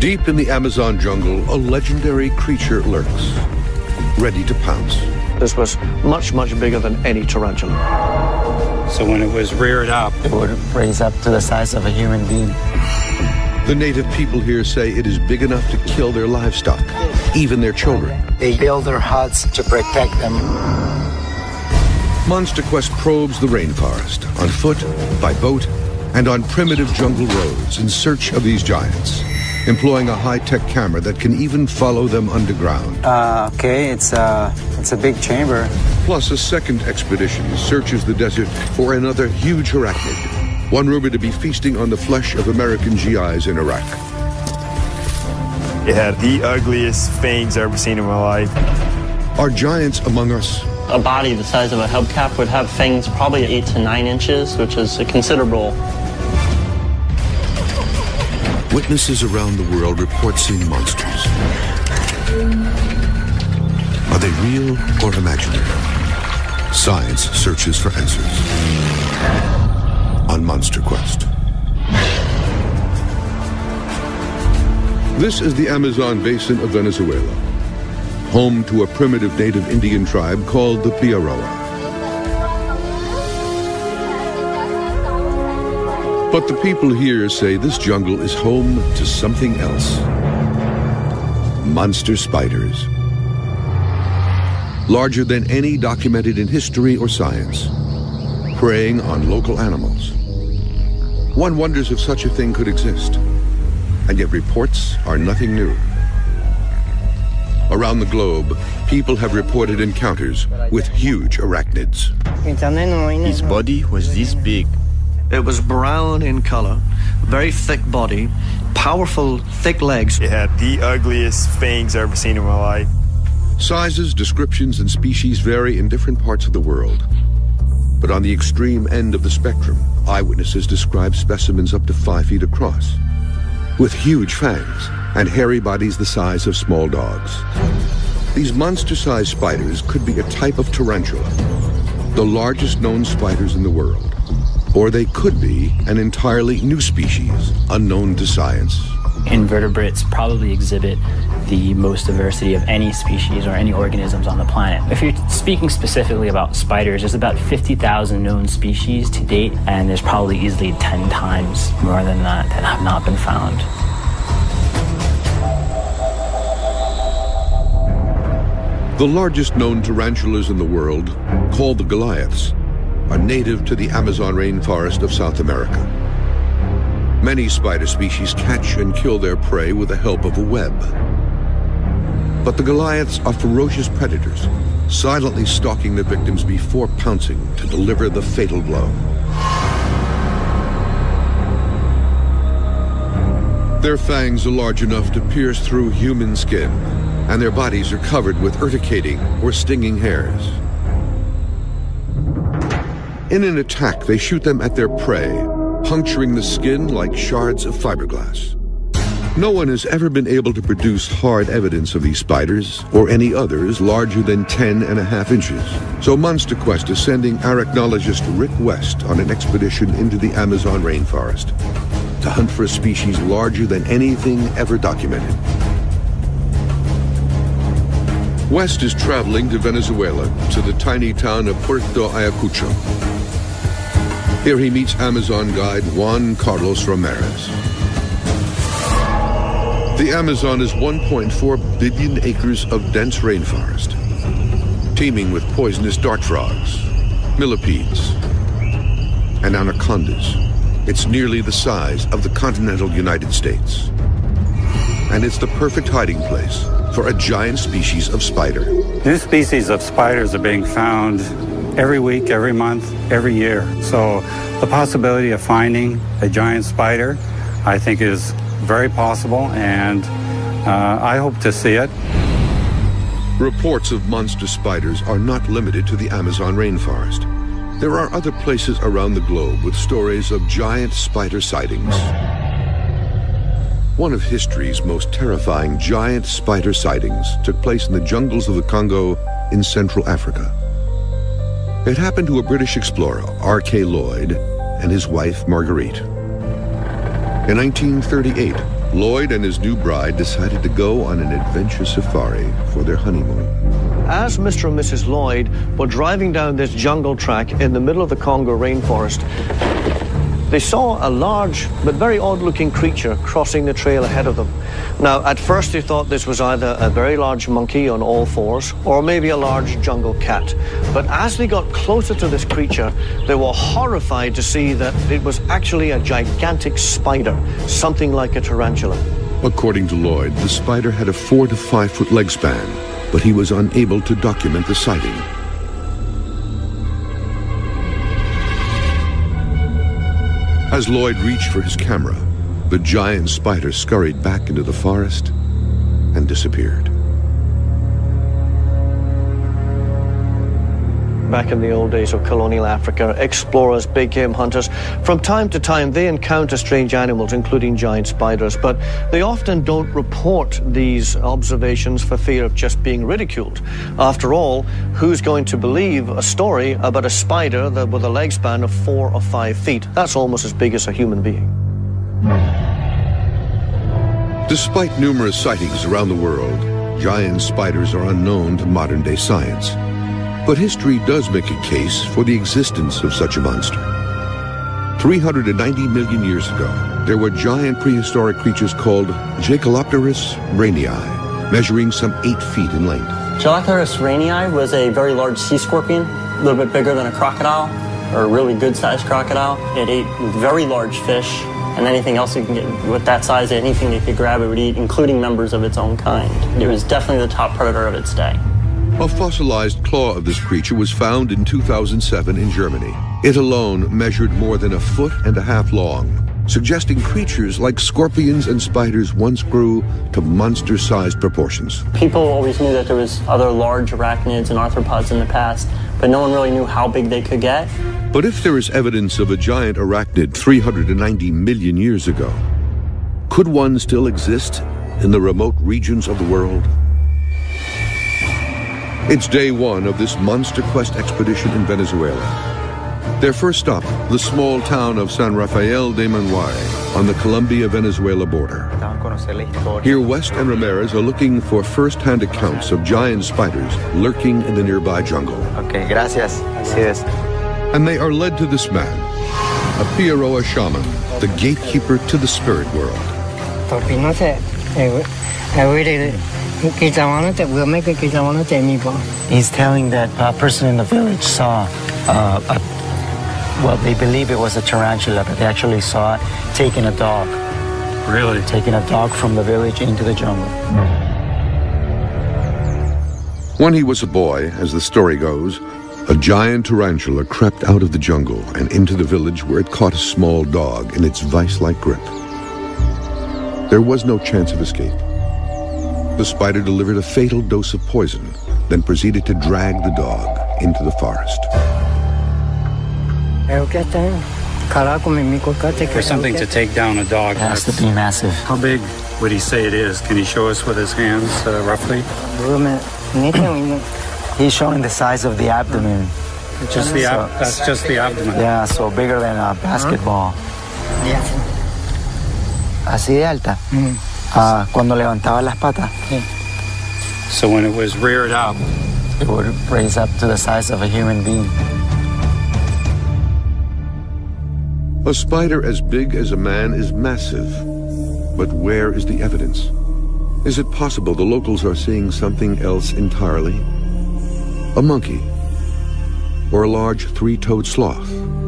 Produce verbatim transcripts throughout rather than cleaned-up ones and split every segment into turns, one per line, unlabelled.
Deep in the Amazon jungle, a legendary creature lurks, ready to pounce.
This was much, much bigger than any tarantula.
So when it was reared up,
it would raise up to the size of a human being.
The native people here say it is big enough to kill their livestock, even their children.
They build their huts to protect them.
Monster Quest probes the rainforest, on foot, by boat, and on primitive jungle roads in search of these giants, employing a high-tech camera that can even follow them underground.
Uh, okay, it's, uh, it's a big chamber.
Plus, a second expedition searches the desert for another huge arachnid, one rumored to be feasting on the flesh of American G Is in Iraq.
It had the ugliest fangs I've ever seen in my life.
Are giants among us?
A body the size of a hubcap would have fangs probably eight to nine inches, which is a considerable.
Witnesses around the world report seeing monsters. Are they real or imaginary? Science searches for answers on Monster Quest. This is the Amazon basin of Venezuela, home to a primitive native Indian tribe called the Piaroa. But the people here say this jungle is home to something else. Monster spiders. Larger than any documented in history or science, preying on local animals. One wonders if such a thing could exist, and yet reports are nothing new. Around the globe, people have reported encounters with huge arachnids.
His body was this big.
It was brown in color, very thick body, powerful, thick legs.
It had the ugliest fangs I've ever seen in my life.
Sizes, descriptions, and species vary in different parts of the world. But on the extreme end of the spectrum, eyewitnesses describe specimens up to five feet across, with huge fangs and hairy bodies the size of small dogs. These monster-sized spiders could be a type of tarantula, the largest known spiders in the world. Or they could be an entirely new species, unknown to science.
Invertebrates probably exhibit the most diversity of any species or any organisms on the planet. If you're speaking specifically about spiders, there's about fifty thousand known species to date, and there's probably easily ten times more than that that have not been found.
The largest known tarantulas in the world, called the Goliaths, are native to the Amazon rainforest of South America. Many spider species catch and kill their prey with the help of a web. But the Goliaths are ferocious predators, silently stalking their victims before pouncing to deliver the fatal blow. Their fangs are large enough to pierce through human skin, and their bodies are covered with urticating or stinging hairs. In an attack, they shoot them at their prey, puncturing the skin like shards of fiberglass. No one has ever been able to produce hard evidence of these spiders, or any others larger than ten and a half inches. So Monster Quest is sending arachnologist Rick West on an expedition into the Amazon rainforest to hunt for a species larger than anything ever documented. West is traveling to Venezuela, to the tiny town of Puerto Ayacucho. Here he meets Amazon guide Juan Carlos Ramirez. The Amazon is one point four billion acres of dense rainforest, teeming with poisonous dart frogs, millipedes, and anacondas. It's nearly the size of the continental United States. And it's the perfect hiding place for a giant species of spider.
New species of spiders are being found every week, every month, every year. So the possibility of finding a giant spider, I think, is very possible, and uh, I hope to see it.
Reports of monster spiders are not limited to the Amazon rainforest. There are other places around the globe with stories of giant spider sightings. One of history's most terrifying giant spider sightings took place in the jungles of the Congo in Central Africa. It happened to a British explorer, R K Lloyd, and his wife, Marguerite. In nineteen thirty-eight, Lloyd and his new bride decided to go on an adventure safari for their honeymoon.
As Mister and Missus Lloyd were driving down this jungle track in the middle of the Congo rainforest, they saw a large but very odd-looking creature crossing the trail ahead of them. Now, at first they thought this was either a very large monkey on all fours or maybe a large jungle cat. But as they got closer to this creature, they were horrified to see that it was actually a gigantic spider, something like a tarantula.
According to Lloyd, the spider had a four to five foot leg span, but he was unable to document the sighting. As Lloyd reached for his camera, the giant spider scurried back into the forest and disappeared.
Back in the old days of colonial Africa, explorers, big game hunters, from time to time they encounter strange animals, including giant spiders, but they often don't report these observations for fear of just being ridiculed. After all, who's going to believe a story about a spider that with a leg span of four or five feet? That's almost as big as a human being.
Despite numerous sightings around the world, giant spiders are unknown to modern-day science. But history does make a case for the existence of such a monster. three hundred ninety million years ago, there were giant prehistoric creatures called Scariest rainii, measuring some eight feet in length.
Scariest rainii was a very large sea scorpion, a little bit bigger than a crocodile, or a really good-sized crocodile. It ate very large fish, and anything else you can get with that size, anything it could grab it would eat, including members of its own kind. It was definitely the top predator of its day.
A fossilized claw of this creature was found in two thousand seven in Germany. It alone measured more than a foot and a half long, suggesting creatures like scorpions and spiders once grew to monster-sized proportions.
People always knew that there was other large arachnids and arthropods in the past, but no one really knew how big they could get.
But if there is evidence of a giant arachnid three hundred ninety million years ago, could one still exist in the remote regions of the world? It's day one of this Monster Quest expedition in Venezuela. Their first stop, the small town of San Rafael de Manguare on the Colombia-Venezuela border. Here, West and Ramirez are looking for first-hand accounts of giant spiders lurking in the nearby jungle.
Okay, gracias. Así es.
And they are led to this man, a Piaroa shaman, the gatekeeper to the spirit world.
He's telling that a person in the village saw, uh, a, well, they believe it was a tarantula, but they actually saw it taking a dog.
Really?
Taking a dog from the village into the jungle.
When he was a boy, as the story goes, a giant tarantula crept out of the jungle and into the village where it caught a small dog in its vice-like grip. There was no chance of escape. The spider delivered a fatal dose of poison, then proceeded to drag the dog into the forest.
For something to take down a dog,
it has to be massive.
How big would he say it is? Can he show us with his hands, uh, roughly?
He's showing the size of the abdomen.
Just the ab that's just the abdomen.
Yeah, so bigger than a basketball. Así de alta. Uh, cuando levantaba las patas.
So when it was reared up,
it would raise up to the size of a human being.
A spider as big as a man is massive. But where is the evidence? Is it possible the locals are seeing something else entirely? A monkey? Or a large three-toed sloth?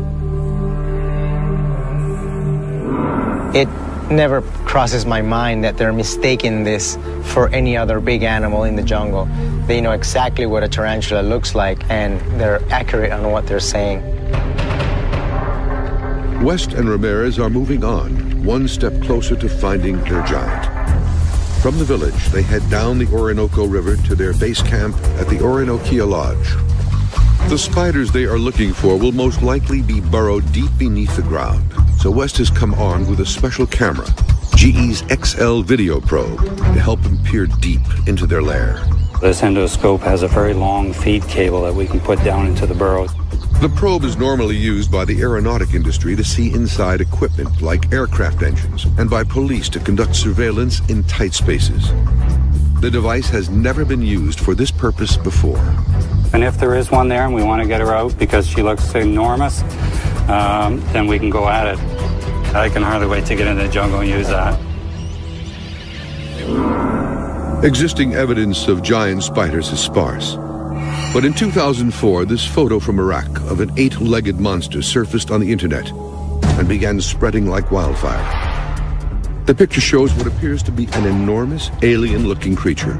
It never crosses my mind that they're mistaking this for any other big animal in the jungle. They know exactly what a tarantula looks like, and they're accurate on what they're saying.
West and Ramirez are moving on, one step closer to finding their giant. From the village, they head down the Orinoco River to their base camp at the Orinoquia Lodge. The spiders they are looking for will most likely be burrowed deep beneath the ground, so West has come armed with a special camera, G E's X L video probe, to help them peer deep into their lair.
This endoscope has a very long feed cable that we can put down into the burrow.
The probe is normally used by the aeronautic industry to see inside equipment like aircraft engines and by police to conduct surveillance in tight spaces. The device has never been used for this purpose before.
And if there is one there and we want to get her out because she looks enormous, um, then we can go at it. I can hardly wait to get into the jungle and use that.
Existing evidence of giant spiders is sparse. But in two thousand four, this photo from Iraq of an eight-legged monster surfaced on the internet and began spreading like wildfire. The picture shows what appears to be an enormous, alien-looking creature.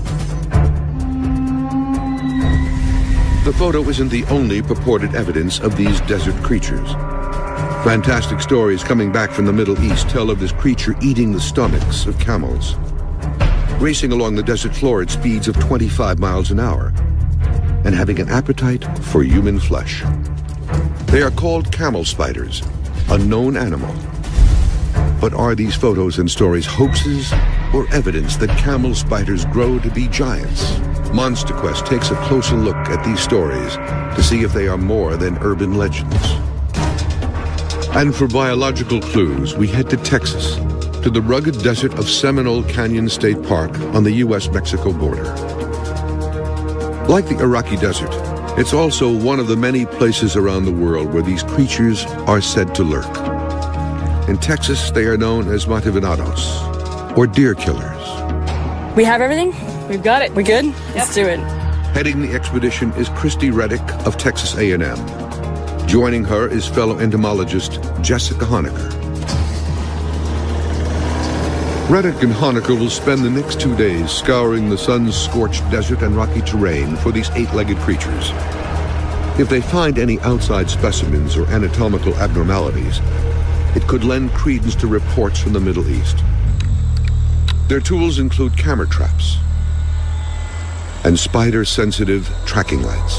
The photo isn't the only purported evidence of these desert creatures. Fantastic stories coming back from the Middle East tell of this creature eating the stomachs of camels, racing along the desert floor at speeds of twenty-five miles an hour, and having an appetite for human flesh. They are called camel spiders, a known animal. But are these photos and stories hoaxes or evidence that camel spiders grow to be giants? Monster Quest takes a closer look at these stories to see if they are more than urban legends. And for biological clues, we head to Texas, to the rugged desert of Seminole Canyon State Park on the U S Mexico border. Like the Iraqi desert, it's also one of the many places around the world where these creatures are said to lurk. In Texas, they are known as matavenados, or deer killers.
We have everything? We've got it. We good? Yep. Let's do it.
Heading the expedition is Christy Reddick of Texas A and M. Joining her is fellow entomologist Jessica Honecker. Reddick and Honecker will spend the next two days scouring the sun-scorched desert and rocky terrain for these eight-legged creatures. If they find any outside specimens or anatomical abnormalities, it could lend credence to reports from the Middle East. Their tools include camera traps and spider-sensitive tracking lights.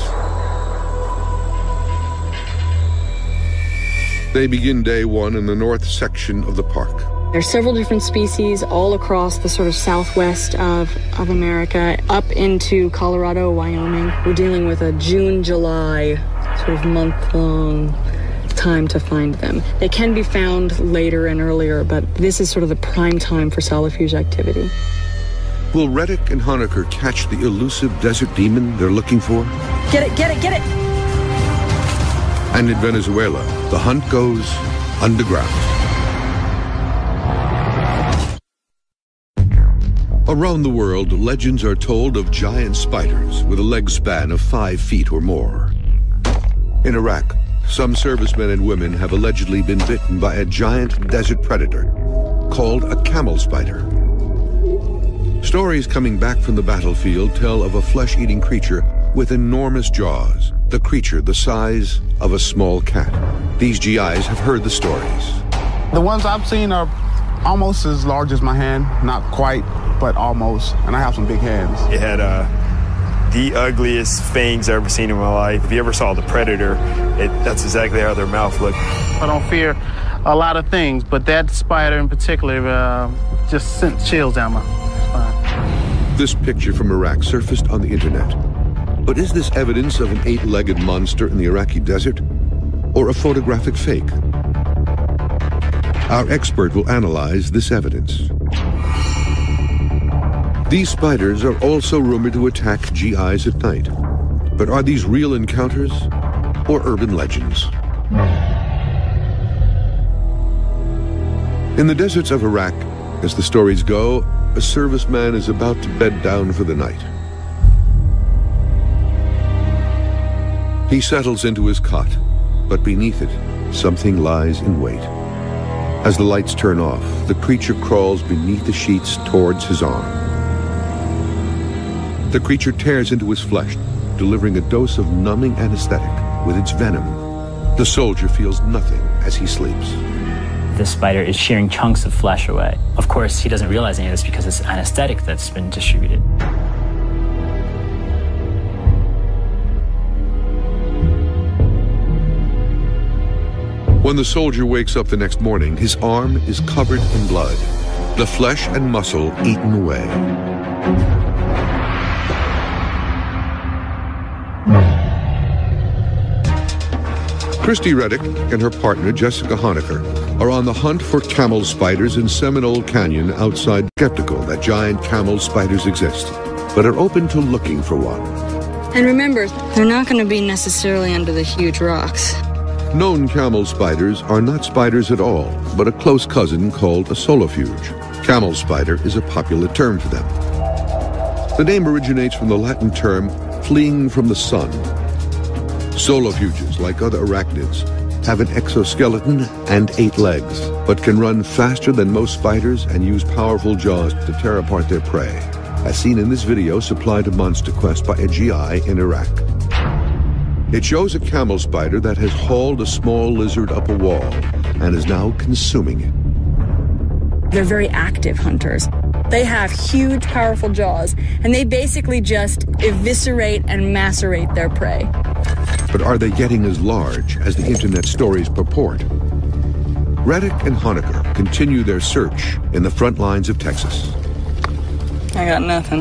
They begin day one in the north section of the park.
There are several different species all across the sort of southwest of, of America, up into Colorado, Wyoming. We're dealing with a June, July sort of month-long time to find them. They can be found later and earlier, but this is sort of the prime time for solifuge activity.
Will Reddick and Honecker catch the elusive desert demon they're looking for?
Get it, get it, get it!
And in Venezuela, the hunt goes underground. Around the world, legends are told of giant spiders with a leg span of five feet or more. In Iraq, some servicemen and women have allegedly been bitten by a giant desert predator called a camel spider. Stories coming back from the battlefield tell of a flesh-eating creature with enormous jaws, the creature the size of a small cat. These G Is have heard the stories.
The ones I've seen are almost as large as my hand, not quite, but almost, and I have some big hands.
It had uh, the ugliest fangs I've ever seen in my life. If you ever saw the predator, it, that's exactly how their mouth looked.
I don't fear a lot of things, but that spider in particular uh, just sent chills down my spine.
This picture from Iraq surfaced on the internet. But is this evidence of an eight-legged monster in the Iraqi desert, or a photographic fake? Our expert will analyze this evidence. These spiders are also rumored to attack G Is at night. But are these real encounters or urban legends? In the deserts of Iraq, as the stories go, a serviceman is about to bed down for the night. He settles into his cot, but beneath it, something lies in wait. As the lights turn off, the creature crawls beneath the sheets towards his arm. The creature tears into his flesh, delivering a dose of numbing anesthetic with its venom. The soldier feels nothing as he sleeps.
The spider is shearing chunks of flesh away. Of course, he doesn't realize any of this because it's anesthetic that's been distributed.
When the soldier wakes up the next morning, his arm is covered in blood, the flesh and muscle eaten away. Christy Reddick and her partner, Jessica Honecker, are on the hunt for camel spiders in Seminole Canyon outside. Skeptical that giant camel spiders exist, but are open to looking for one.
And remember, they're not going to be necessarily under the huge rocks.
Known camel spiders are not spiders at all, but a close cousin called a solofuge. Camel spider is a popular term for them. The name originates from the Latin term fleeing from the sun. Solofuges, like other arachnids, have an exoskeleton and eight legs, but can run faster than most spiders and use powerful jaws to tear apart their prey, as seen in this video supplied to Monster Quest by a G I in Iraq. It shows a camel spider that has hauled a small lizard up a wall and is now consuming it.
They're very active hunters. They have huge, powerful jaws, and they basically just eviscerate and macerate their prey.
But are they getting as large as the internet stories purport? Reddick and Honecker continue their search in the front lines of Texas.
I got nothing.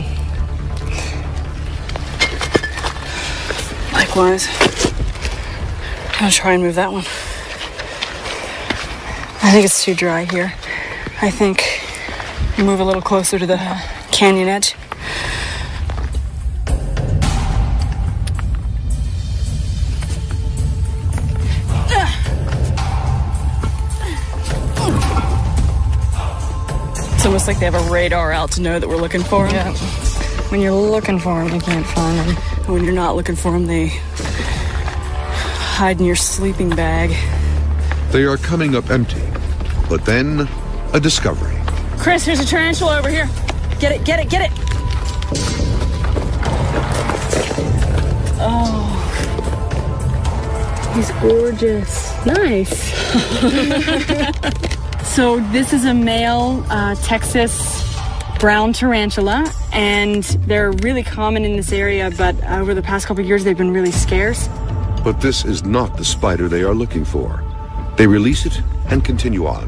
Likewise. I'll try and move that one. I think it's too dry here. I think move a little closer to the canyon edge. It's almost like they have a radar out to know that we're looking for them. Yeah. When you're looking for them, you can't find them. And when you're not looking for them, they hide in your sleeping bag.
They are coming up empty, but then a discovery.
Chris, there's a tarantula over here. Get it, get it, get it. Oh, he's gorgeous. Nice. So this is a male uh, Texas brown tarantula, and they're really common in this area, but over the past couple of years they've been really scarce.
But this is not the spider they are looking for. They release it and continue on.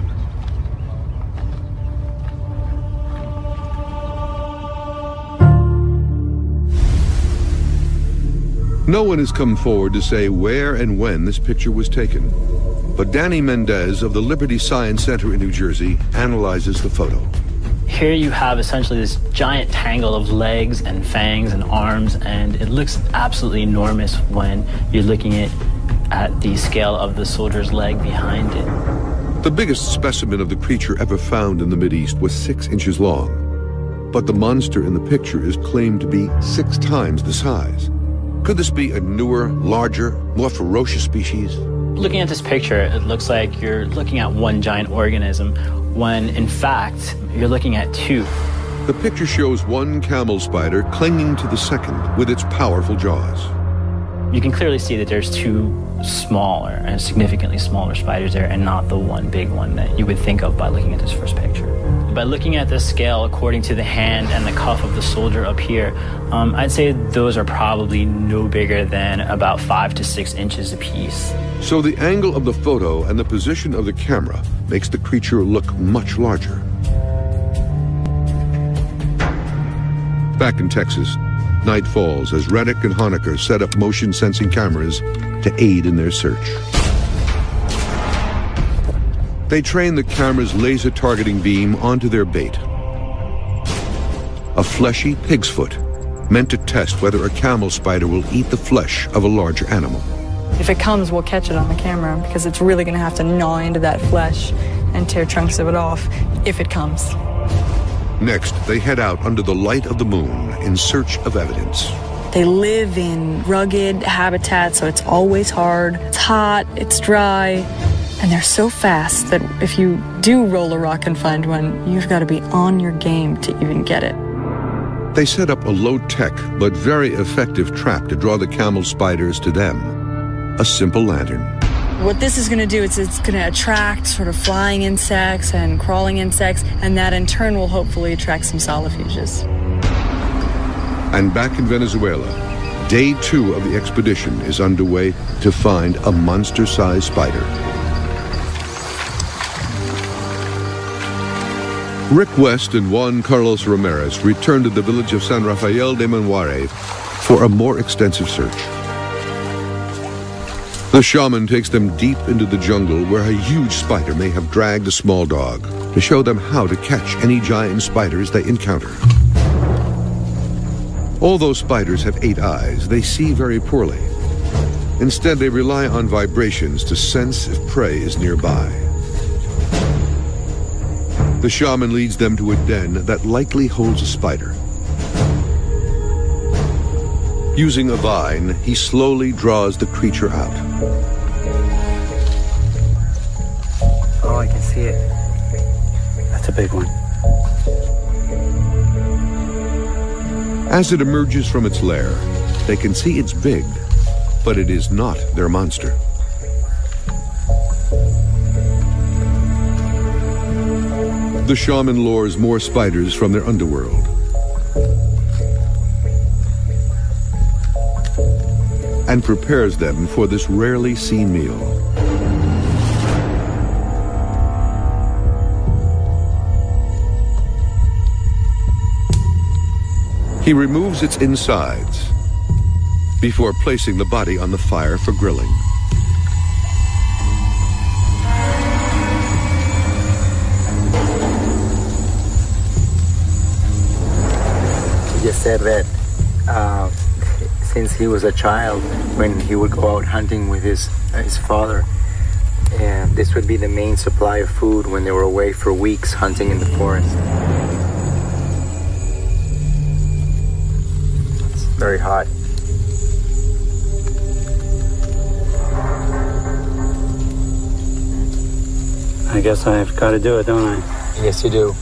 No one has come forward to say where and when this picture was taken. But Danny Mendez of the Liberty Science Center in New Jersey analyzes the photo.
Here you have essentially this giant tangle of legs and fangs and arms, and it looks absolutely enormous when you're looking at, at the scale of the soldier's leg behind it.
The biggest specimen of the creature ever found in the Mideast was six inches long. But the monster in the picture is claimed to be six times the size. Could this be a newer, larger, more ferocious species?
Looking at this picture, it looks like you're looking at one giant organism, when in fact, you're looking at two.
The picture shows one camel spider clinging to the second with its powerful jaws.
You can clearly see that there's two smaller and significantly smaller spiders there, and not the one big one that you would think of by looking at this first picture. By looking at the scale according to the hand and the cuff of the soldier up here, um, I'd say those are probably no bigger than about five to six inches apiece.
So the angle of the photo and the position of the camera makes the creature look much larger. Back in Texas, night falls as Reddick and Honecker set up motion-sensing cameras to aid in their search. They train the camera's laser targeting beam onto their bait. A fleshy pig's foot, meant to test whether a camel spider will eat the flesh of a larger animal.
If it comes, we'll catch it on the camera because it's really going to have to gnaw into that flesh and tear chunks of it off if it comes.
Next, they head out under the light of the moon in search of evidence.
They live in rugged habitats, so it's always hard. It's hot, it's dry, and they're so fast that if you do roll a rock and find one, you've got to be on your game to even get it.
They set up a low-tech but very effective trap to draw the camel spiders to them. A simple lantern.
What this is going to do is it's going to attract sort of flying insects and crawling insects, and that in turn will hopefully attract some solofuges.
And back in Venezuela, day two of the expedition is underway to find a monster-sized spider. Rick West and Juan Carlos Ramirez returned to the village of San Rafael de Menguare for a more extensive search. The shaman takes them deep into the jungle where a huge spider may have dragged a small dog to show them how to catch any giant spiders they encounter. Although spiders have eight eyes, they see very poorly. Instead, they rely on vibrations to sense if prey is nearby. The shaman leads them to a den that likely holds a spider. Using a vine, he slowly draws the creature out.
Oh, I can see it.
That's a big one.
As it emerges from its lair, they can see it's big, but it is not their monster. The shaman lures more spiders from their underworld. And prepares them for this rarely seen meal. He removes its insides before placing the body on the fire for grilling.
He just said that uh, since he was a child, when he would go out hunting with his his father, and this would be the main supply of food when they were away for weeks hunting in the forest. It's very hot.
I guess I've got to do it, don't I?
Yes, you do.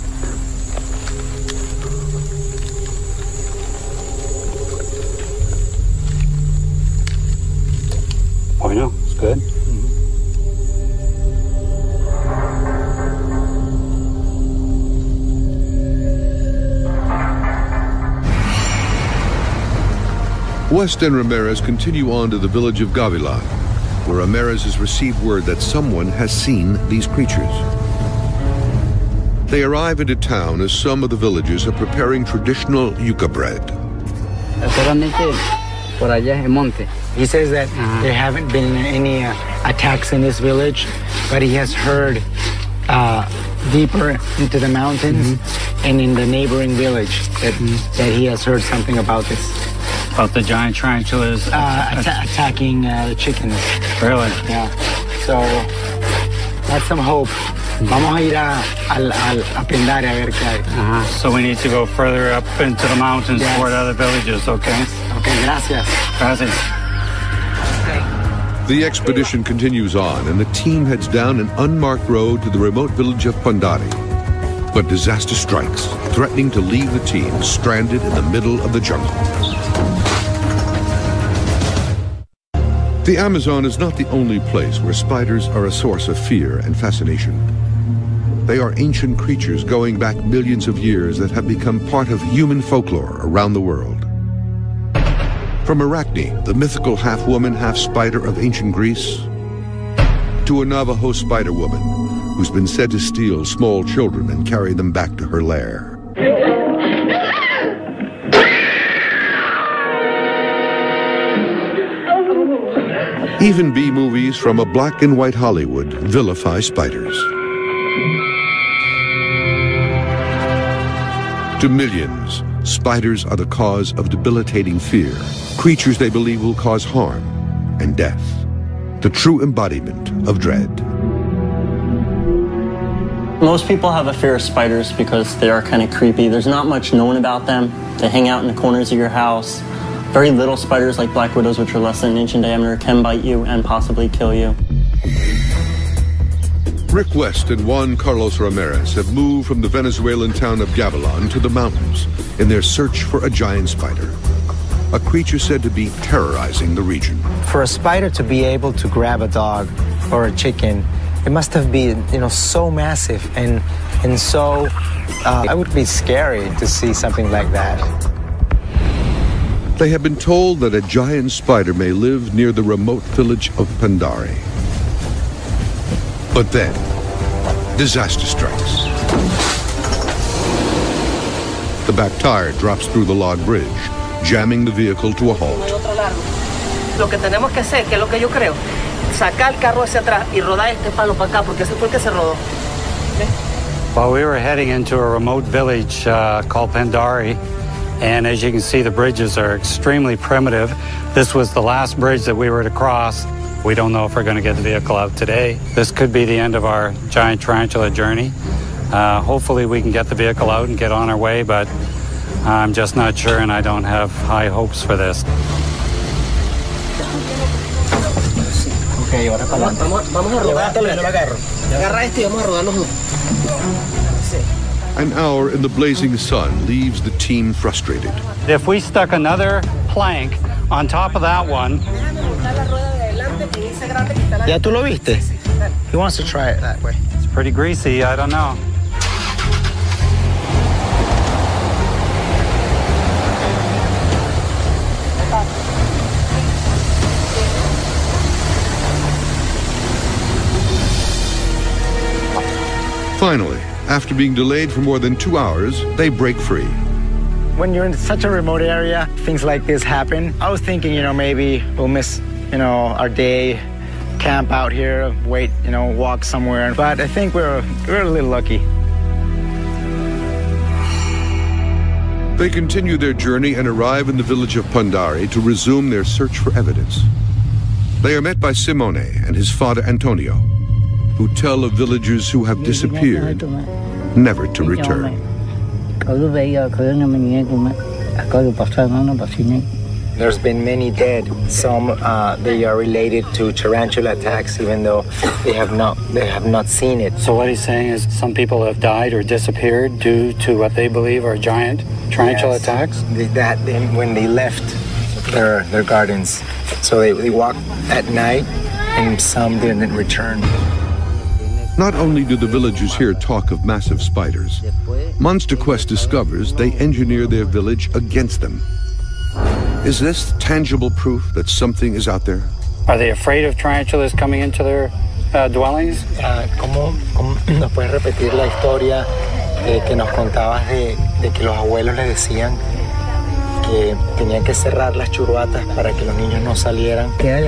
Oh, I know. It's good.
West and Ramirez continue on to the village of Gavilan, where Ramirez has received word that someone has seen these creatures. They arrive into town as some of the villagers are preparing traditional yuca bread.
He says that uh-huh. there haven't been any uh, attacks in this village, but he has heard uh, deeper into the mountains mm-hmm. and in the neighboring village that, mm-hmm. that he has heard something about this.
About the giant tarantulas?
Uh, atta attacking uh, the chickens.
Really?
Yeah. So, that's some hope. Vamos a ir a, al, al, a Pindare a ver qué hay.
Uh-huh. So we need to go further up into the mountains yes. toward other villages, okay?
Okay, gracias.
Gracias.
The expedition continues on, and the team heads down an unmarked road to the remote village of Pandari. But disaster strikes, threatening to leave the team stranded in the middle of the jungle. The Amazon is not the only place where spiders are a source of fear and fascination. They are ancient creatures going back millions of years that have become part of human folklore around the world. From Arachne, the mythical half-woman, half-spider of ancient Greece, to a Navajo spider woman who's been said to steal small children and carry them back to her lair. Even B-movies from a black and white Hollywood vilify spiders. To millions, spiders are the cause of debilitating fear, creatures they believe will cause harm and death, the true embodiment of dread.
Most people have a fear of spiders because they are kind of creepy. There's not much known about them. They hang out in the corners of your house. Very little spiders like black widows, which are less than an inch in diameter, can bite you and possibly kill you.
Rick West and Juan Carlos Ramirez have moved from the Venezuelan town of Gavilan to the mountains in their search for a giant spider, a creature said to be terrorizing the region.
For a spider to be able to grab a dog or a chicken, it must have been, you know, so massive and and so uh, it would be scary to see something like that.
They have been told that a giant spider may live near the remote village of Pandari. But then, disaster strikes. The back tire drops through the log bridge, jamming the vehicle to a halt.
Lo que tenemos que hacer, que es lo que yo creo, sacar el carro hacia atrás y rodar este palo para acá, porque ese fue el que se rodó. ¿Okay?
Well, we were heading into a remote village uh, called Pandari, and as you can see, the bridges are extremely primitive. This was the last bridge that we were to cross. We don't know if we're going to get the vehicle out today. This could be the end of our giant tarantula journey. Uh, hopefully we can get the vehicle out and get on our way, but I'm just not sure, and I don't have high hopes for this.
Okay, ahora para adelante. Vamos, vamos a rodar. Levátalo, yo lo agarro. Agarra este y vamos a rodar los dos.
An hour in the blazing sun leaves the team frustrated.
If we stuck another plank on top of that one.
¿Ya tú lo viste? He wants to try it that way.
It's pretty greasy, I don't know.
Finally, after being delayed for more than two hours, they break free.
When you're in such a remote area, things like this happen. I was thinking, you know, maybe we'll miss, you know, our day, camp out here, wait, you know, walk somewhere. But I think we're, we're a little lucky.
They continue their journey and arrive in the village of Pandari to resume their search for evidence. They are met by Simone and his father Antonio, who tell of villagers who have disappeared, never to return.
There's been many dead. Some uh, they are related to tarantula attacks, even though they have not they have not seen it.
So what he's saying is some people have died or disappeared due to what they believe are giant tarantula
Yes.
attacks.
They, that they, when they left their their gardens, so they, they walked at night, and some didn't return.
Not only do the villagers here talk of massive spiders, Monster Quest discovers they engineer their village against them. Is this tangible proof that something is out there?
Are they afraid of tarantulas coming into their uh, dwellings?
Uh, ¿cómo, cómo nos puedes repetir la historia eh, que nos contabas de, de que los abuelos le decían que tenían que cerrar las churuatas para que los niños no salieran?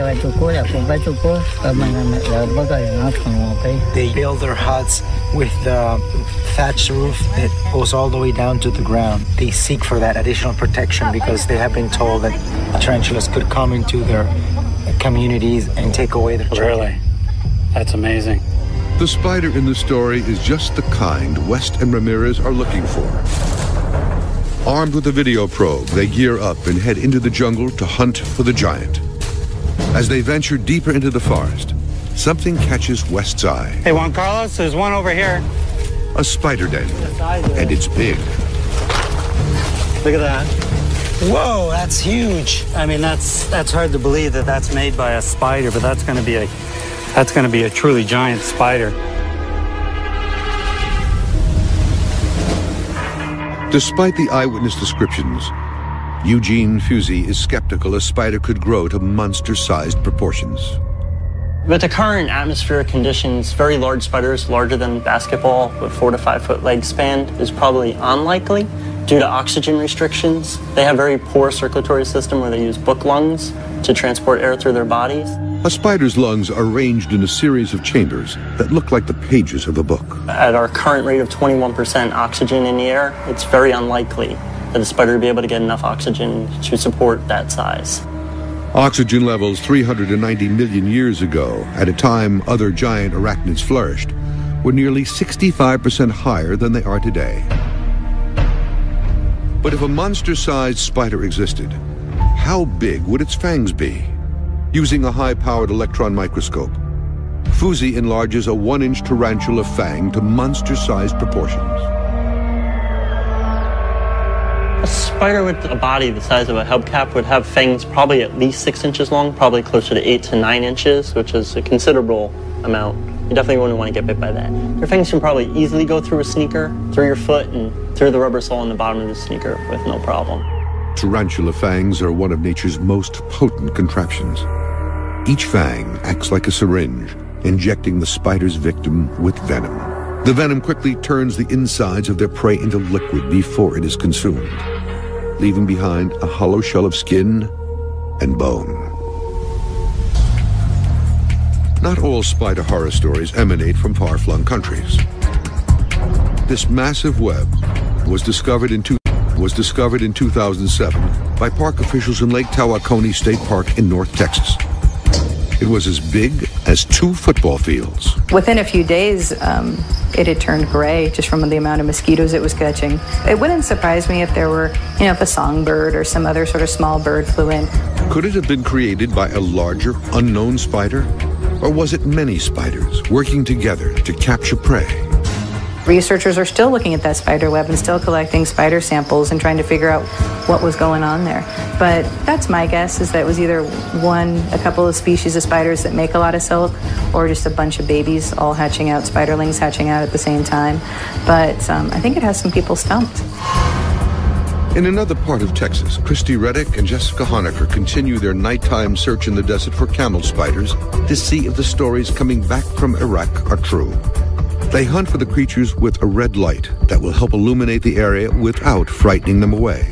They build their huts with the thatched roof that goes all the way down to the ground. They seek for that additional protection because they have been told that tarantulas could come into their communities and take away their children.
Really? That's amazing.
The spider in the story is just the kind West and Ramirez are looking for. Armed with a video probe, they gear up and head into the jungle to hunt for the giant. As they venture deeper into the forest, something catches West's eye.
Hey, Juan Carlos, there's one over here.
A spider den, and it's big.
Look at that.
Whoa, that's huge.
I mean, that's that's hard to believe that that's made by a spider, but that's going to be a that's going to be a truly giant spider.
Despite the eyewitness descriptions, Eugene Fusey is skeptical a spider could grow to monster-sized proportions.
With the current atmospheric conditions, very large spiders, larger than basketball with four to five foot leg span, is probably unlikely due to oxygen restrictions. They have very poor circulatory system where they use book lungs to transport air through their bodies.
A spider's lungs are arranged in a series of chambers that look like the pages of a book.
At our current rate of twenty-one percent oxygen in the air, it's very unlikely that a spider would be able to get enough oxygen to support that size.
Oxygen levels three hundred ninety million years ago, at a time other giant arachnids flourished, were nearly sixty-five percent higher than they are today. But if a monster-sized spider existed, how big would its fangs be? Using a high-powered electron microscope, Fusey enlarges a one-inch tarantula fang to monster-sized proportions.
A spider with a body the size of a hubcap would have fangs probably at least six inches long, probably closer to eight to nine inches, which is a considerable amount. You definitely wouldn't want to get bit by that. Their fangs can probably easily go through a sneaker, through your foot, and through the rubber sole on the bottom of the sneaker with no problem.
Tarantula fangs are one of nature's most potent contraptions. Each fang acts like a syringe, injecting the spider's victim with venom. The venom quickly turns the insides of their prey into liquid before it is consumed, leaving behind a hollow shell of skin and bone. Not all spider horror stories emanate from far-flung countries. This massive web was discovered in two was discovered in two thousand seven by park officials in Lake Tawakoni State Park in North Texas. It was as big as two football fields.
Within a few days, um, it had turned gray just from the amount of mosquitoes it was catching. It wouldn't surprise me if there were, you know, if a songbird or some other sort of small bird flew in.
Could it have been created by a larger, unknown spider? Or was it many spiders working together to capture prey?
Researchers are still looking at that spider web and still collecting spider samples and trying to figure out what was going on there. But that's my guess, is that it was either one, a couple of species of spiders that make a lot of silk, or just a bunch of babies all hatching out, spiderlings hatching out at the same time. But um, I think it has some people stumped.
In another part of Texas, Christy Reddick and Jessica Honecker continue their nighttime search in the desert for camel spiders to see if the stories coming back from Iraq are true. They hunt for the creatures with a red light that will help illuminate the area without frightening them away.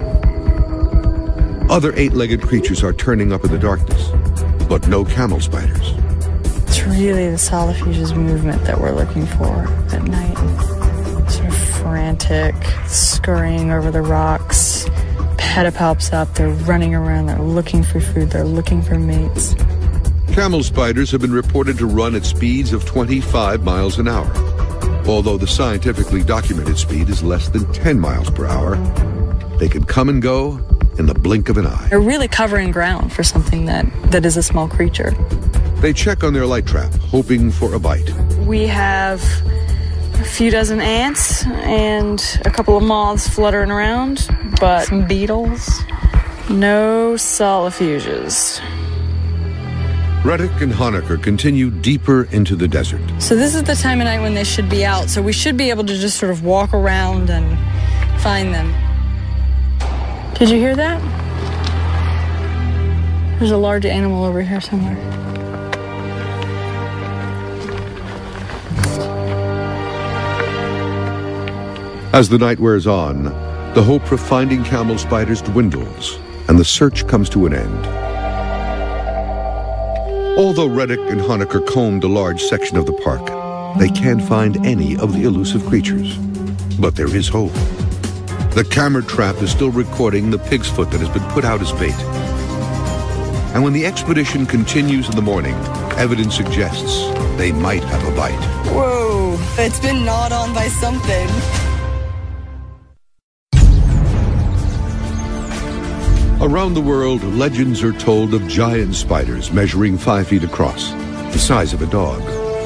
Other eight-legged creatures are turning up in the darkness, but no camel spiders.
It's really the solifuge's movement that we're looking for at night. Sort of frantic, scurrying over the rocks, pedipalps up, they're running around, they're looking for food, they're looking for mates.
Camel spiders have been reported to run at speeds of twenty-five miles an hour, although the scientifically documented speed is less than ten miles per hour. They can come and go in the blink of an eye.
They're really covering ground for something that, that is a small creature.
They check on their light trap, hoping for a bite.
We have a few dozen ants and a couple of moths fluttering around, but some beetles, no solifuges.
Reddick and Honecker continue deeper into the desert.
So this is the time of night when they should be out, so we should be able to just sort of walk around and find them. Did you hear that? There's a large animal over here somewhere.
As the night wears on, the hope for finding camel spiders dwindles, and the search comes to an end. Although Reddick and Honecker combed a large section of the park, they can't find any of the elusive creatures. But there is hope. The camera trap is still recording the pig's foot that has been put out as bait. And when the expedition continues in the morning, evidence suggests they might have a bite.
Whoa, it's been gnawed on by something.
Around the world, legends are told of giant spiders measuring five feet across, the size of a dog.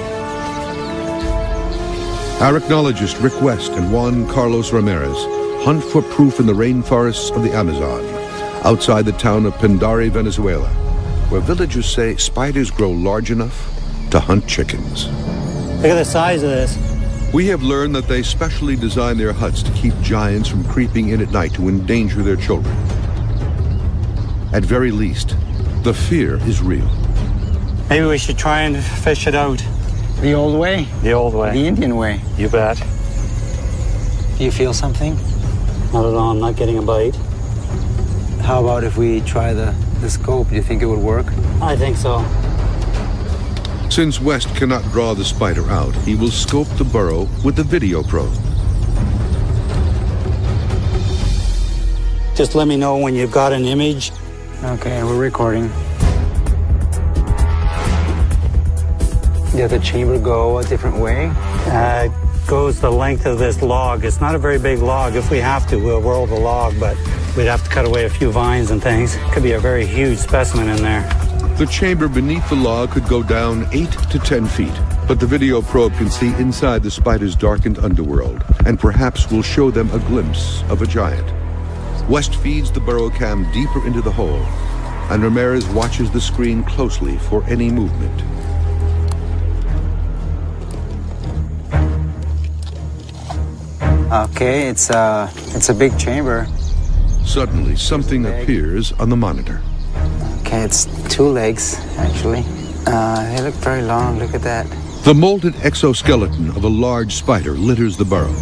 Arachnologist Rick West and Juan Carlos Ramirez hunt for proof in the rainforests of the Amazon, outside the town of Pindari, Venezuela, where villagers say spiders grow large enough to hunt chickens.
Look at the size of this.
We have learned that they specially design their huts to keep giants from creeping in at night to endanger their children. At very least, the fear is real.
Maybe we should try and fish it out.
The old way?
The old way.
The Indian way?
You bet.
Do you feel something?
Not at all. I'm not getting a bite.
How about if we try the, the scope? Do you think it would work?
I think so.
Since West cannot draw the spider out, he will scope the burrow with the video probe.
Just let me know when you've got an image.
Okay, we're recording. Does the chamber go a different way?
Uh, it goes the length of this log. It's not a very big log. If we have to, we'll roll the log, but we'd have to cut away a few vines and things. Could be a very huge specimen in there.
The chamber beneath the log could go down eight to ten feet, but the video probe can see inside the spider's darkened underworld, and perhaps will show them a glimpse of a giant. West feeds the burrow cam deeper into the hole, and Ramirez watches the screen closely for any movement.
Okay, it's a, it's a big chamber.
Suddenly, something appears on the monitor.
Okay, it's two legs, actually. Uh, they look very long, look at that.
The molded exoskeleton of a large spider litters the burrow.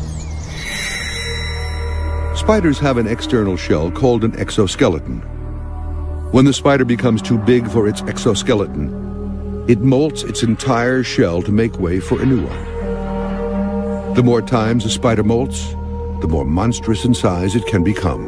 Spiders have an external shell called an exoskeleton. When the spider becomes too big for its exoskeleton, it molts its entire shell to make way for a new one. The more times a spider molts, the more monstrous in size it can become.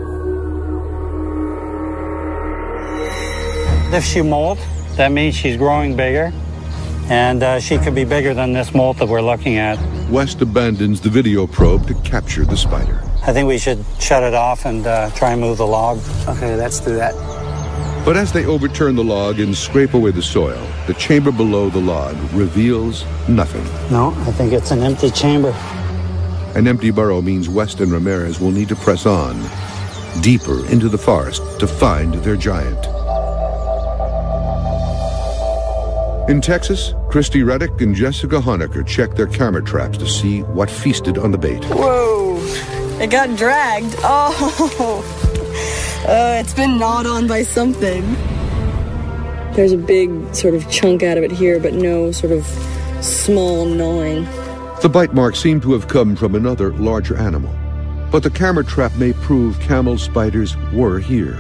If she molt, that means she's growing bigger, and uh, she could be bigger than this molt that we're looking at.
West abandons the video probe to capture the spider.
I think we should shut it off and uh, try and move the log.
Okay, let's do that.
But as they overturn the log and scrape away the soil, the chamber below the log reveals nothing.
No, I think it's an empty chamber.
An empty burrow means West and Ramirez will need to press on, deeper into the forest to find their giant. In Texas, Christy Reddick and Jessica Honecker checked their camera traps to see what feasted on the bait.
Whoa, it got dragged. Oh, uh, it's been gnawed on by something. There's a big sort of chunk out of it here, but no sort of small gnawing.
The bite marks seem to have come from another larger animal, but the camera trap may prove camel spiders were here.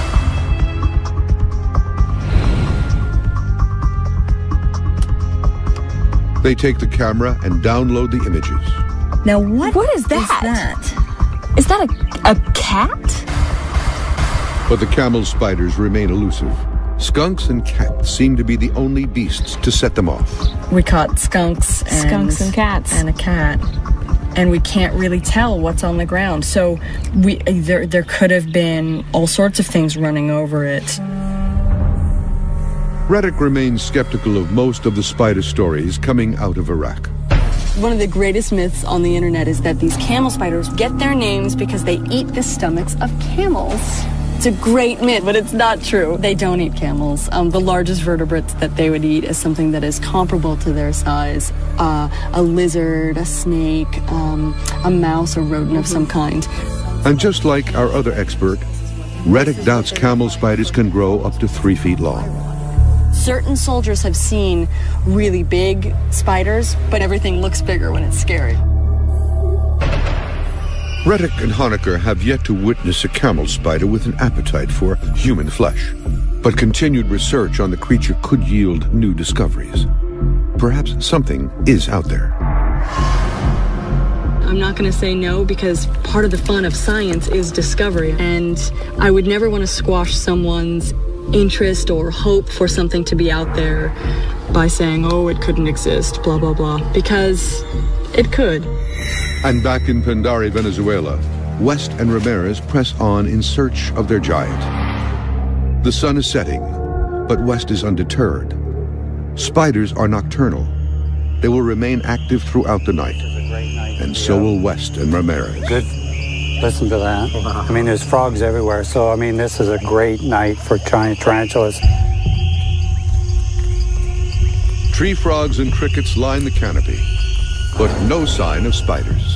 They take the camera and download the images.
Now what, what is that? Is that, is that a, a cat?
But the camel spiders remain elusive. Skunks and cats seem to be the only beasts to set them off.
We caught skunks and,
skunks and cats
and a cat, and we can't really tell what's on the ground. So we there there could have been all sorts of things running over it.
Reddick remains skeptical of most of the spider stories coming out of Iraq.
One of the greatest myths on the internet is that these camel spiders get their names because they eat the stomachs of camels. It's a great myth, but it's not true. They don't eat camels. Um, the largest vertebrates that they would eat is something that is comparable to their size. Uh, a lizard, a snake, um, a mouse, a rodent of some kind.
And just like our other expert, Reddick doubts camel spiders can grow up to three feet long.
Certain soldiers have seen really big spiders, but everything looks bigger when it's scary.
Reddick and Honecker have yet to witness a camel spider with an appetite for human flesh, but continued research on the creature could yield new discoveries. Perhaps something is out there.
I'm not going to say no, because part of the fun of science is discovery, and I would never want to squash someone's interest or hope for something to be out there by saying, oh, it couldn't exist, blah, blah, blah, because it could.
And back in Pandari, Venezuela, West and Ramirez press on in search of their giant. The sun is setting, but West is undeterred. Spiders are nocturnal. They will remain active throughout the night, and so will West and Ramirez.
Good. Listen to that. Wow. I mean, there's frogs everywhere, so I mean, this is a great night for giant tarantulas.
Tree frogs and crickets line the canopy, but no sign of spiders.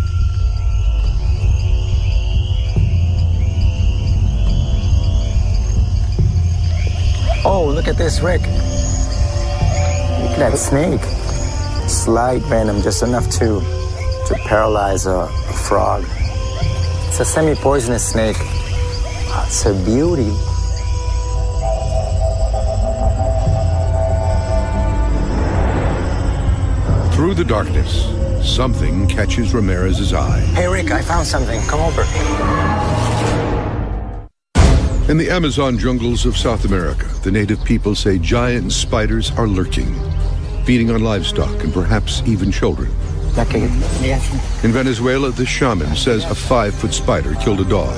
Oh, look at this, Rick. Look at that snake. Slight venom, just enough to, to paralyze a, a frog. It's a semi-poisonous snake. It's a beauty.
Through the darkness, something catches Ramirez's eye.
Hey, Rick, I found something. Come over.
In the Amazon jungles of South America, the native people say giant spiders are lurking, feeding on livestock and perhaps even children. In Venezuela, the shaman says a five-foot spider killed a dog.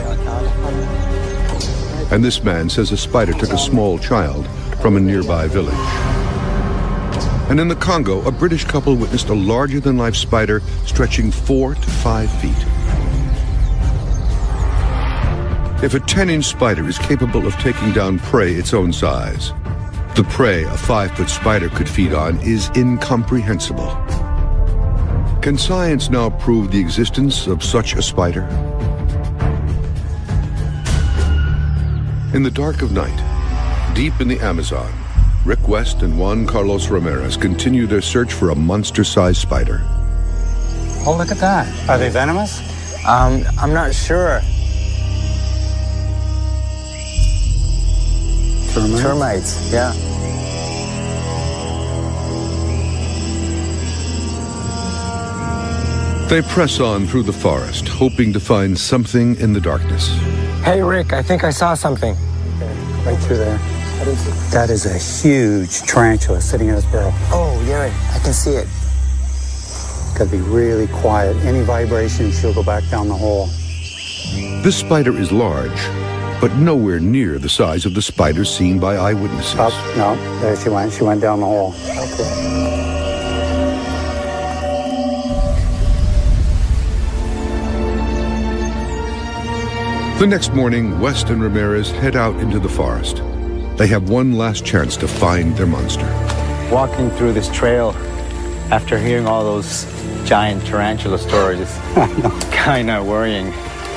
And this man says a spider took a small child from a nearby village. And in the Congo, a British couple witnessed a larger-than-life spider stretching four to five feet. If a ten-inch spider is capable of taking down prey its own size, the prey a five-foot spider could feed on is incomprehensible. Can science now prove the existence of such a spider? In the dark of night, deep in the Amazon, Rick West and Juan Carlos Ramirez continue their search for a monster-sized spider.
Oh, look at that. Are they venomous?
Um, I'm not sure. Termites? Termites, yeah.
They press on through the forest, hoping to find something in the darkness.
Hey, Rick, I think I saw something.
Right through there. That is a huge tarantula sitting in its burrow.
Oh, yeah, I can see it.
Gotta be really quiet. Any vibration, she'll go back down the hole.
This spider is large, but nowhere near the size of the spiders seen by eyewitnesses.
Up, no, there she went. She went down the hole.
Okay.
The next morning, West and Ramirez head out into the forest. They have one last chance to find their monster.
Walking through this trail after hearing all those giant tarantula stories is kind of worrying.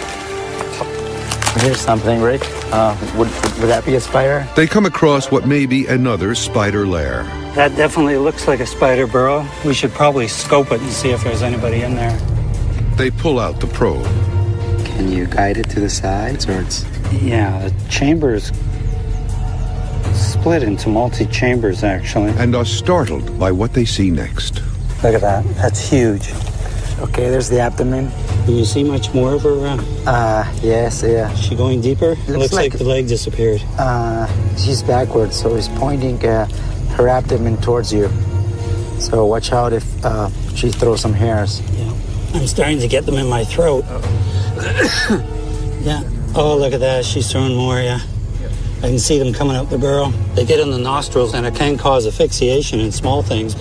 Here's something, Rick. Uh, would, would that be a spider?
They come across what may be another spider lair.
That definitely looks like a spider burrow. We should probably scope it and see if there's anybody in there.
They pull out the probe.
Can you guide it to the sides, or it's...
Yeah, the chamber's split into multi-chambers, actually.
And are startled by what they see next.
Look at that. That's huge.
Okay, there's the abdomen.
Can you see much more of her? Uh,
uh yes, yeah.
Is she going deeper? It looks, looks like, like the leg disappeared.
Uh, she's backwards, so he's pointing uh, her abdomen towards you. So watch out if uh, she throws some hairs.
Yeah, I'm starting to get them in my throat. Yeah. Oh, look at that. She's throwing more, yeah. I can see them coming out the burrow. They get in the nostrils, and it can cause asphyxiation in small things.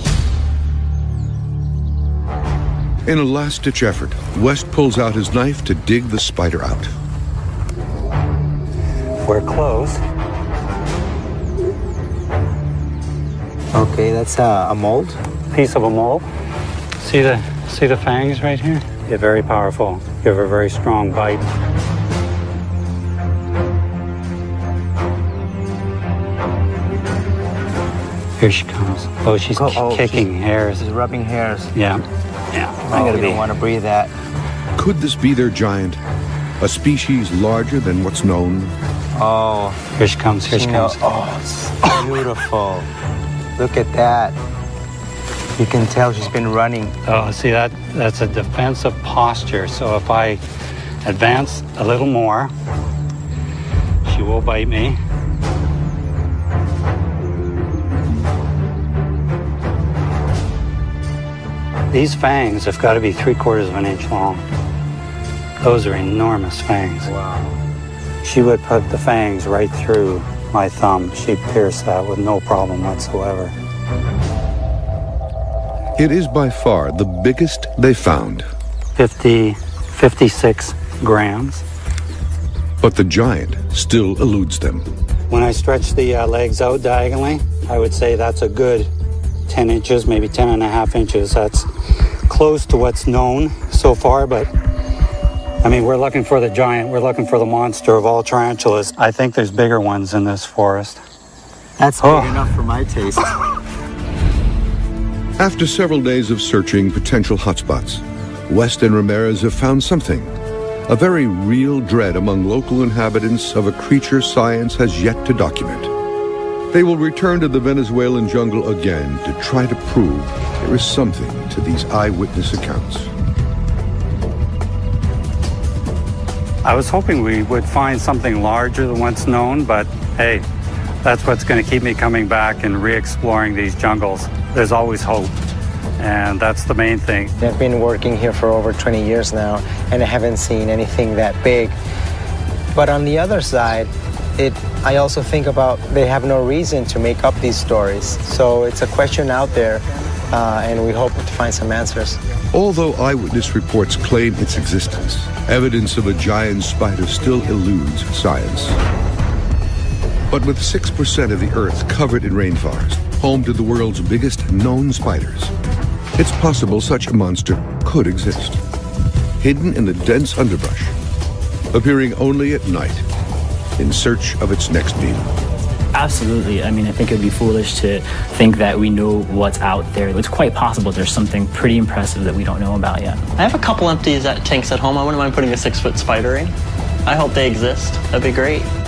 In a last-ditch effort, West pulls out his knife to dig the spider out.
We're close.
Okay, that's uh, a mold.
Piece of a mold. See the see the fangs right here? They're very powerful. Give her a very strong bite. Here she comes. Oh, she's
oh, oh,
kicking
she's,
hairs.
She's rubbing hairs.
Yeah. Yeah.
Oh, I gotta you be. Don't want to breathe that.
Could this be their giant? A species larger than what's known?
Oh.
Here she comes. Here she, she comes.
Know, oh, it's beautiful. Look at that. You can tell she's been running.
Oh, see, that that's a defensive posture. So if I advance a little more, she will bite me. These fangs have got to be three quarters of an inch long. Those are enormous fangs.
Wow.
She would put the fangs right through my thumb. She'd pierce that with no problem whatsoever.
It is by far the biggest they found.
fifty, fifty-six grams.
But the giant still eludes them.
When I stretch the uh, legs out diagonally, I would say that's a good ten inches, maybe ten and a half inches. That's close to what's known so far, but I mean, we're looking for the giant. We're looking for the monster of all tarantulas. I think there's bigger ones in this forest.
That's
oh.
big enough for my taste.
After several days of searching potential hotspots, West and Ramirez have found something, a very real dread among local inhabitants of a creature science has yet to document. They will return to the Venezuelan jungle again to try to prove there is something to these eyewitness accounts.
I was hoping we would find something larger than what's known, but hey, that's what's going to keep me coming back and re-exploring these jungles. There's always hope, and that's the main thing.
I've been working here for over twenty years now, and I haven't seen anything that big. But on the other side, it, I also think about they have no reason to make up these stories. So it's a question out there, uh, and we hope to find some answers.
Although eyewitness reports claim its existence, evidence of a giant spider still eludes science. But with six percent of the Earth covered in rainforest, home to the world's biggest known spiders, it's possible such a monster could exist, hidden in the dense underbrush, appearing only at night, in search of its next meal.
Absolutely. I mean, I think it would be foolish to think that we know what's out there. It's quite possible there's something pretty impressive that we don't know about yet.
I have a couple empty tanks at home. I wouldn't mind putting a six-foot spider in. I hope they exist. That'd be great.